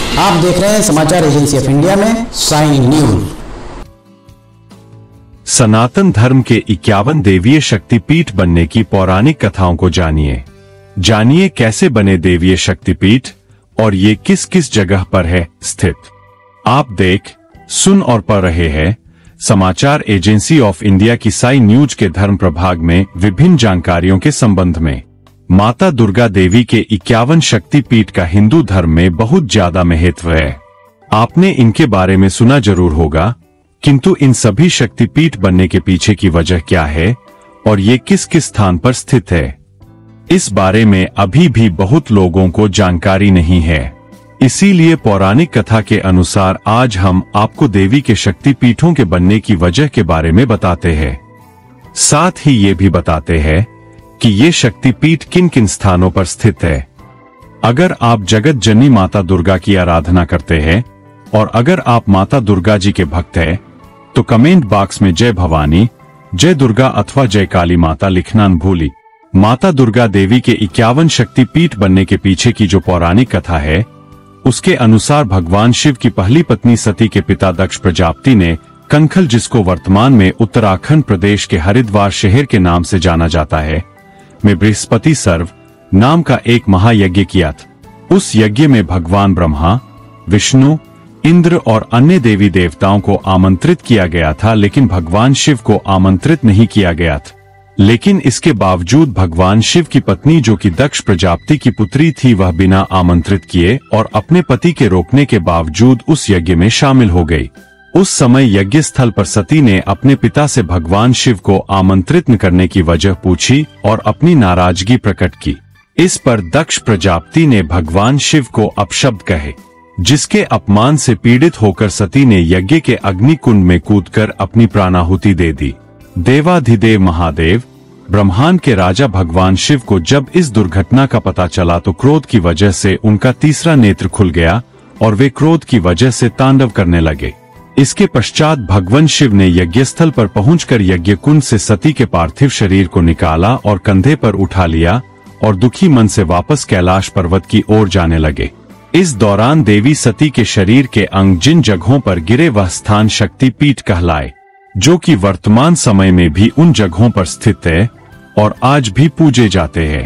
आप देख रहे हैं समाचार एजेंसी ऑफ इंडिया में साइन न्यूज। सनातन धर्म के 51 देवीय शक्तिपीठ बनने की पौराणिक कथाओं को जानिए कैसे बने देवीय शक्तिपीठ और ये किस किस जगह पर है स्थित। आप देख, सुन और पढ़ रहे हैं समाचार एजेंसी ऑफ इंडिया की साइन न्यूज के धर्म प्रभाग में विभिन्न जानकारियों के संबंध में। माता दुर्गा देवी के 51 शक्तिपीठ का हिंदू धर्म में बहुत ज्यादा महत्व है। आपने इनके बारे में सुना जरूर होगा, किंतु इन सभी शक्तिपीठ बनने के पीछे की वजह क्या है और ये किस किस स्थान पर स्थित है, इस बारे में अभी भी बहुत लोगों को जानकारी नहीं है। इसीलिए पौराणिक कथा के अनुसार आज हम आपको देवी के शक्तिपीठों के बनने की वजह के बारे में बताते हैं। साथ ही ये भी बताते हैं कि ये शक्तिपीठ किन किन स्थानों पर स्थित है। अगर आप जगत जननी माता दुर्गा की आराधना करते हैं और अगर आप माता दुर्गा जी के भक्त हैं, तो कमेंट बॉक्स में जय भवानी, जय दुर्गा अथवा जय काली माता लिखना न भूली। माता दुर्गा देवी के 51 शक्तिपीठ बनने के पीछे की जो पौराणिक कथा है, उसके अनुसार भगवान शिव की पहली पत्नी सती के पिता दक्ष प्रजापति ने कंखल, जिसको वर्तमान में उत्तराखंड प्रदेश के हरिद्वार शहर के नाम से जाना जाता है, में बृहस्पति सर्व नाम का एक महायज्ञ किया था। उस यज्ञ में भगवान ब्रह्मा, विष्णु, इंद्र और अन्य देवी देवताओं को आमंत्रित किया गया था, लेकिन भगवान शिव को आमंत्रित नहीं किया गया था। लेकिन इसके बावजूद भगवान शिव की पत्नी, जो कि दक्ष प्रजापति की पुत्री थी, वह बिना आमंत्रित किए और अपने पति के रोकने के बावजूद उस यज्ञ में शामिल हो गई। उस समय यज्ञ स्थल पर सती ने अपने पिता से भगवान शिव को आमंत्रित न करने की वजह पूछी और अपनी नाराजगी प्रकट की। इस पर दक्ष प्रजापति ने भगवान शिव को अपशब्द कहे, जिसके अपमान से पीड़ित होकर सती ने यज्ञ के अग्निकुंड में कूदकर अपनी प्राणाहुति दे दी। देवाधिदेव महादेव ब्रह्मांड के राजा भगवान शिव को जब इस दुर्घटना का पता चला तो क्रोध की वजह से उनका तीसरा नेत्र खुल गया और वे क्रोध की वजह से तांडव करने लगे। इसके पश्चात भगवान शिव ने यज्ञस्थल पर पहुंचकर यज्ञ कुंड से सती के पार्थिव शरीर को निकाला और कंधे पर उठा लिया और दुखी मन से वापस कैलाश पर्वत की ओर जाने लगे। इस दौरान देवी सती के शरीर के अंग जिन जगहों पर गिरे वह स्थान शक्तिपीठ कहलाए, जो कि वर्तमान समय में भी उन जगहों पर स्थित है और आज भी पूजे जाते हैं।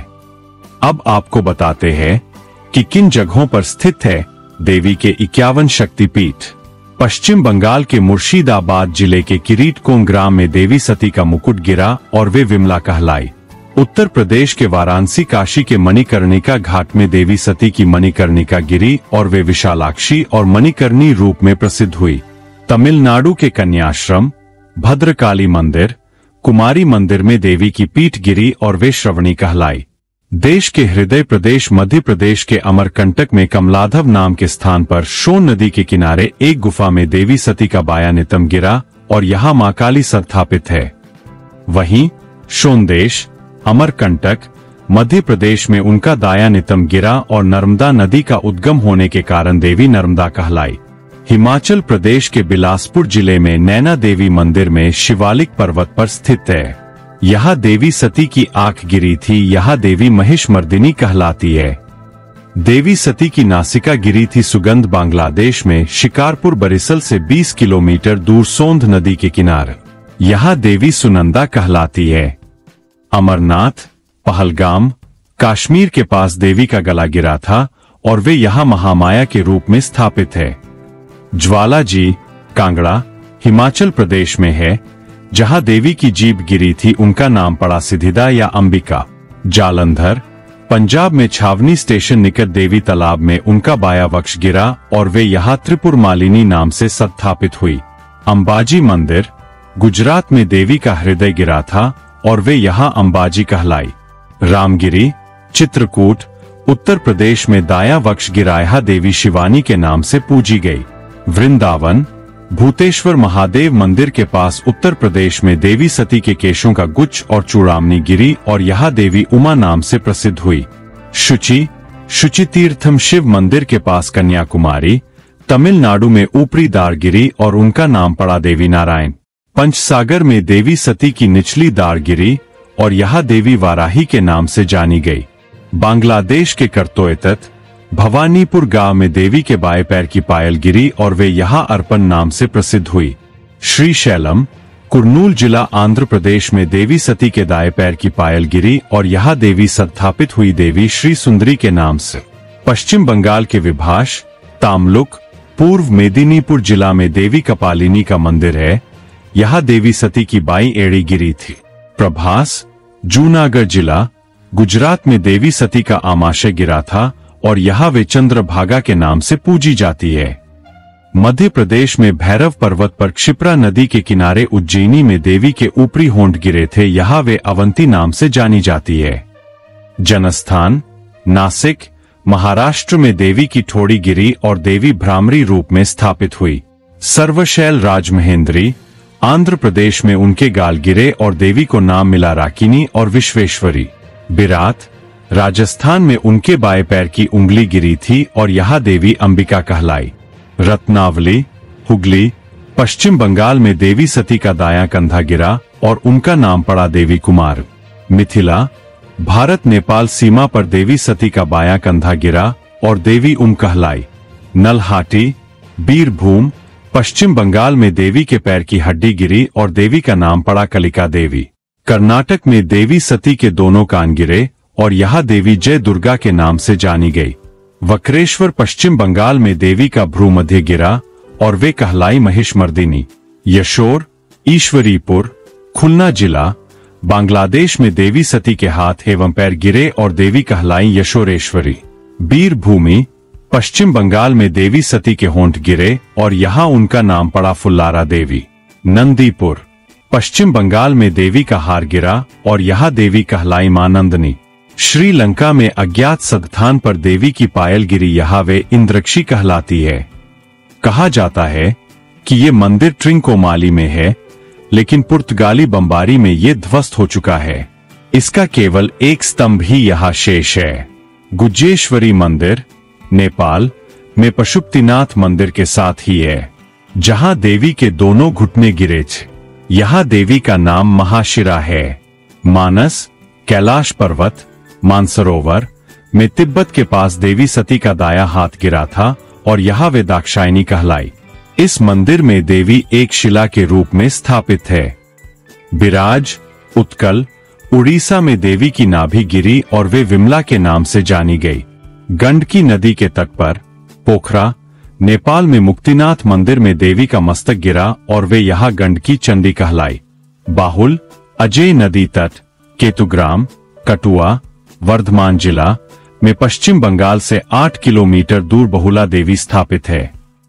अब आपको बताते हैं कि किन जगहों पर स्थित है देवी के 51 शक्तिपीठ। पश्चिम बंगाल के मुर्शिदाबाद जिले के किरीटकोण ग्राम में देवी सती का मुकुट गिरा और वे विमला कहलाई। उत्तर प्रदेश के वाराणसी काशी के मणिकर्णिका घाट में देवी सती की मणिकर्णिका गिरी और वे विशालाक्षी और मणिकर्णी रूप में प्रसिद्ध हुई। तमिलनाडु के कन्याश्रम, भद्रकाली मंदिर, कुमारी मंदिर में देवी की पीठ गिरी और वे श्रवणी कहलाई। देश के हृदय प्रदेश मध्य प्रदेश के अमरकंटक में कमलाधव नाम के स्थान पर सोन नदी के किनारे एक गुफा में देवी सती का बाया नितंब गिरा और यहाँ मां काली स्थापित है। वहीं सोनदेश, अमरकंटक, मध्य प्रदेश में उनका दाया नितंब गिरा और नर्मदा नदी का उद्गम होने के कारण देवी नर्मदा कहलाई। हिमाचल प्रदेश के बिलासपुर जिले में नैना देवी मंदिर में शिवालिक पर्वत पर स्थित है। यहाँ देवी सती की आंख गिरी थी। यहाँ देवी महिषमर्दिनी कहलाती है। देवी सती की नासिका गिरी थी सुगंध बांग्लादेश में शिकारपुर बरिसल से 20 किलोमीटर दूर सोंध नदी के किनारे। यहाँ देवी सुनंदा कहलाती है। अमरनाथ, पहलगाम, कश्मीर के पास देवी का गला गिरा था और वे यहाँ महामाया के रूप में स्थापित है। ज्वालाजी, कांगड़ा, हिमाचल प्रदेश में है, जहां देवी की जीभ गिरी थी। उनका नाम पड़ा सिद्धिदा या अंबिका। जालंधर, पंजाब में छावनी स्टेशन निकट देवी तालाब में उनका बाया वक्ष गिरा और वे यहाँ त्रिपुर मालिनी नाम से स्थापित हुई। अंबाजी मंदिर, गुजरात में देवी का हृदय गिरा था और वे यहाँ अंबाजी कहलाई। रामगिरी, चित्रकूट, उत्तर प्रदेश में दाया वक्ष गिराया देवी शिवानी के नाम से पूजी गई। वृंदावन, भूतेश्वर महादेव मंदिर के पास उत्तर प्रदेश में देवी सती के केशों का गुच्छ और चूड़ामणि गिरी और यहाँ देवी उमा नाम से प्रसिद्ध हुई। शुचि तीर्थम शिव मंदिर के पास कन्याकुमारी, तमिलनाडु में ऊपरी दार गिरी और उनका नाम पड़ा देवी नारायण। पंचसागर में देवी सती की निचली दार गिरी और यहाँ देवी वाराही के नाम से जानी गई। बांग्लादेश के करतोयतत, भवानीपुर गांव में देवी के बाएं पैर की पायल गिरी और वे यहां अर्पण नाम से प्रसिद्ध हुई। श्रीशैलम, कुर्नूल जिला आंध्र प्रदेश में देवी सती के दाएं पैर की पायल गिरी और यहां देवी स्थापित हुई देवी श्री सुंदरी के नाम से। पश्चिम बंगाल के विभाष, तामलुक, पूर्व मेदिनीपुर जिला में देवी कपालिनी का मंदिर है। यहां देवी सती की बाईं एड़ी गिरी थी। प्रभास, जूनागढ़ जिला, गुजरात में देवी सती का आमाशय गिरा था और यहां वे चंद्रभागा के नाम से पूजी जाती है। मध्य प्रदेश में भैरव पर्वत पर क्षिप्रा नदी के किनारे उज्जैनी में देवी के ऊपरी होंठ गिरे थे। यहां वे अवंती नाम से जानी जाती है। जनस्थान, नासिक, महाराष्ट्र में देवी की ठोड़ी गिरी और देवी भ्रामरी रूप में स्थापित हुई। सर्वशैल राजमहेंद्री, आंध्र प्रदेश में उनके गाल गिरे और देवी को नाम मिला राकिनी और विश्वेश्वरी। बिरात, राजस्थान में उनके बाएं पैर की उंगली गिरी थी और यहां देवी अंबिका कहलाई। रत्नावली, हुगली, पश्चिम बंगाल में देवी सती का दायां कंधा गिरा और उनका नाम पड़ा देवी कुमार। मिथिला, भारत नेपाल सीमा पर देवी सती का बायां कंधा गिरा और देवी कहलाई। नलहाटी, बीरभूम, पश्चिम बंगाल में देवी के पैर की हड्डी गिरी और देवी का नाम पड़ा कलिका देवी। कर्नाटक में देवी सती के दोनों कान गिरे और यहां देवी जय दुर्गा के नाम से जानी गई। वक्रेश्वर, पश्चिम बंगाल में देवी का भ्रूमध्य गिरा और वे कहलाई महिषमर्दिनी। यशोर, ईश्वरीपुर, खुलना जिला, बांग्लादेश में देवी सती के हाथ एवं पैर गिरे और देवी कहलाई यशोरेश्वरी। बीरभूमि, पश्चिम बंगाल में देवी सती के होंठ गिरे और यहां उनका नाम पड़ा फुल्लारा देवी। नंदीपुर, पश्चिम बंगाल में देवी का हार गिरा और यहां देवी कहलाई मां नंदनी। श्रीलंका में अज्ञात स्थान पर देवी की पायल गिरी, यहां वे इंद्रक्षी कहलाती है। कहा जाता है कि ये मंदिर ट्रिंकोमाली में है, लेकिन पुर्तगाली बमबारी में ये ध्वस्त हो चुका है। इसका केवल एक स्तंभ ही यहां शेष है। गुज्जेश्वरी मंदिर, नेपाल में पशुपतिनाथ मंदिर के साथ ही है, जहां देवी के दोनों घुटने गिरे थे। यहां देवी का नाम महाशिरा है। मानस, कैलाश पर्वत, मानसरोवर में तिब्बत के पास देवी सती का दायां हाथ गिरा था और यहां वे दाक्षायणी कहलाई। इस मंदिर में देवी एक शिला के रूप में स्थापित है। बिराज, उत्कल, उड़ीसा में देवी की नाभि गिरी और वे विमला के नाम से जानी गई। गंडकी नदी के तट पर, पोखरा, नेपाल में मुक्तिनाथ मंदिर में देवी का मस्तक गिरा और वे यहां गंडकी चंडी कहलाई। बाहुल, अजय नदी तट, केतुग्राम, कटुआ, वर्धमान जिला में पश्चिम बंगाल से 8 किलोमीटर दूर बहुला देवी स्थापित है।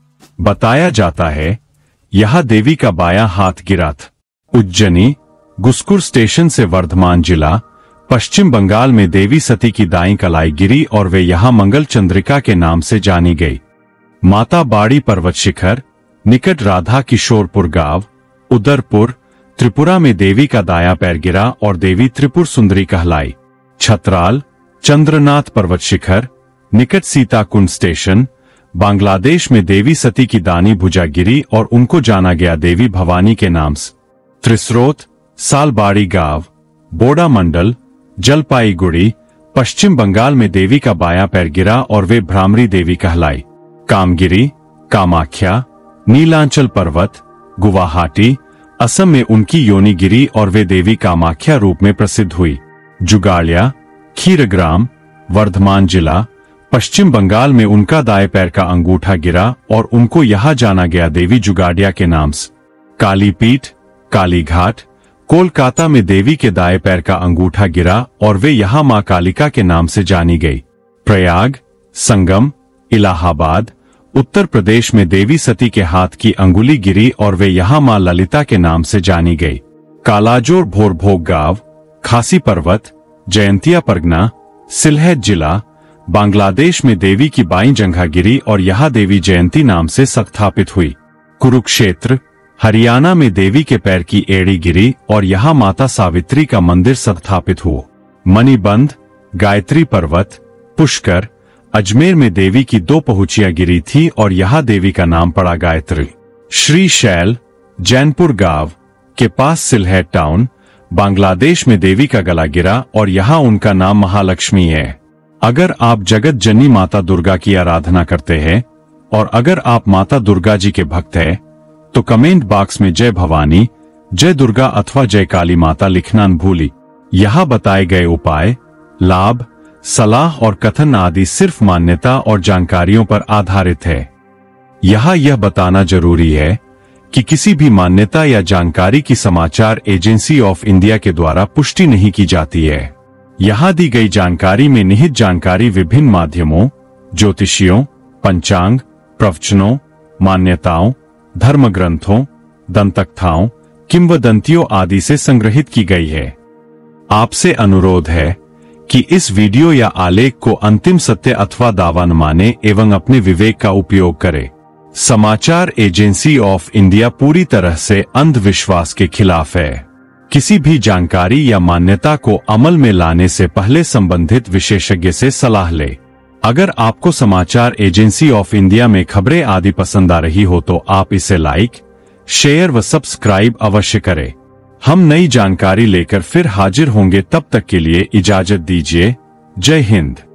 बताया जाता है यहां देवी का बायां हाथ गिरा था। उज्जैनी, गुस्कुर स्टेशन से वर्धमान जिला, पश्चिम बंगाल में देवी सती की दाईं कलाई गिरी और वे यहां मंगल चंद्रिका के नाम से जानी गई। माता बाड़ी पर्वत शिखर, निकट राधा किशोरपुर गांव, उदरपुर, त्रिपुरा में देवी का दायां पैर गिरा और देवी त्रिपुर सुंदरी कहलाई। छतराल, चंद्रनाथ पर्वत शिखर, निकट सीताकुंड स्टेशन, बांग्लादेश में देवी सती की दानी भुजा गिरी और उनको जाना गया देवी भवानी के नाम से। त्रिस्रोत, सालबाड़ी गांव, बोडा मंडल, जलपाईगुड़ी, पश्चिम बंगाल में देवी का बायां पैर गिरा और वे भ्रामरी देवी कहलाई। कामगिरी, कामाख्या, नीलांचल पर्वत, गुवाहाटी, असम में उनकी योनि गिरी और वे देवी कामाख्या रूप में प्रसिद्ध हुई। जुगाड़िया, खीरग्राम, वर्धमान जिला, पश्चिम बंगाल में उनका दाएं पैर का अंगूठा गिरा और उनको यहां जाना गया देवी जुगाड़िया के नाम से। कालीपीठ, कालीघाट, कोलकाता में देवी के दाएं पैर का अंगूठा गिरा और वे यहां मां कालिका के नाम से जानी गई। प्रयाग, संगम, इलाहाबाद, उत्तर प्रदेश में देवी सती के हाथ की अंगुली गिरी और वे यहां मां ललिता के नाम से जानी गई। कालाजोर भोरभोग गांव, खासी पर्वत, जयंतिया परगना, सिलहट जिला, बांग्लादेश में देवी की बाईं जंघा गिरी और यहां देवी जयंती नाम से स्थापित हुई। कुरुक्षेत्र, हरियाणा में देवी के पैर की एड़ी गिरी और यहां माता सावित्री का मंदिर स्थापित हुआ। मणिबंध, गायत्री पर्वत, पुष्कर, अजमेर में देवी की 2 पहुचियां गिरी थी और यहां देवी का नाम पड़ा गायत्री। श्रीशैल, जैनपुर गांव के पास सिलहट टाउन, बांग्लादेश में देवी का गला गिरा और यहां उनका नाम महालक्ष्मी है। अगर आप जगत जननी माता दुर्गा की आराधना करते हैं और अगर आप माता दुर्गा जी के भक्त हैं, तो कमेंट बॉक्स में जय भवानी, जय दुर्गा अथवा जय काली माता लिखना न भूली। यहाँ बताए गए उपाय, लाभ, सलाह और कथन आदि सिर्फ मान्यता और जानकारियों पर आधारित है। यहाँ यह बताना जरूरी है कि किसी भी मान्यता या जानकारी की समाचार एजेंसी ऑफ इंडिया के द्वारा पुष्टि नहीं की जाती है। यहाँ दी गई जानकारी में निहित जानकारी विभिन्न माध्यमों, ज्योतिषियों, पंचांग, प्रवचनों, मान्यताओं, धर्म ग्रंथों, दंतकथाओं, किंवदंतियों आदि से संग्रहित की गई है। आपसे अनुरोध है कि इस वीडियो या आलेख को अंतिम सत्य अथवा दावा न माने एवं अपने विवेक का उपयोग करें। समाचार एजेंसी ऑफ इंडिया पूरी तरह से अंधविश्वास के खिलाफ है। किसी भी जानकारी या मान्यता को अमल में लाने से पहले संबंधित विशेषज्ञ से सलाह ले। अगर आपको समाचार एजेंसी ऑफ इंडिया में खबरें आदि पसंद आ रही हो तो आप इसे लाइक, शेयर व सब्सक्राइब अवश्य करें। हम नई जानकारी लेकर फिर हाजिर होंगे, तब तक के लिए इजाजत दीजिए। जय हिंद।